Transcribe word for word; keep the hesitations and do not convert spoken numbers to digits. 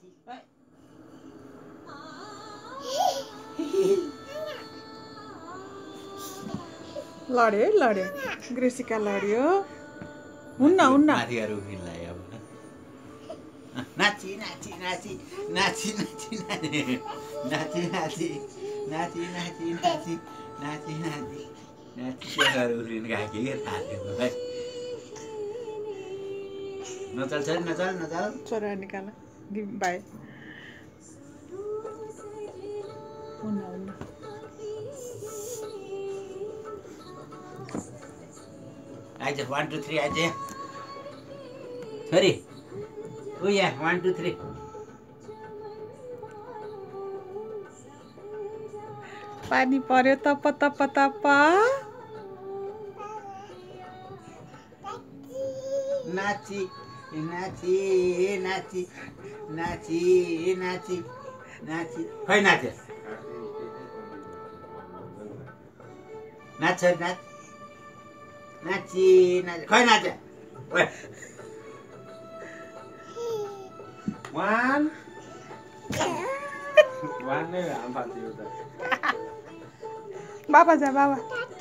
नाची लड्यो है लड्यो ग्रेसिका लड्यो हुन्न हुन्न माथिहरू उभिनलाई अब नाची नाची नाची नाची नाची नाची नाची नाची नाची नाची नाची नाची नाची नाची त्यहाँहरू उभिन गएको के थाहा थियो भाइ नचल छोरी नचल नचल छोरा निकाल बाई हुन्न हुन्न आइज वान टू थ्री आइज छोरी ऊ यहाँ वान टू थ्री पानी पर्यो तप तप तप नाची नाची नाची नाची नाची नाची खै नाच्यो नाच नाच नाची नाच खै नाच्यो वान वान नै हाम फाल्थ्यो त बाबा जा बाबा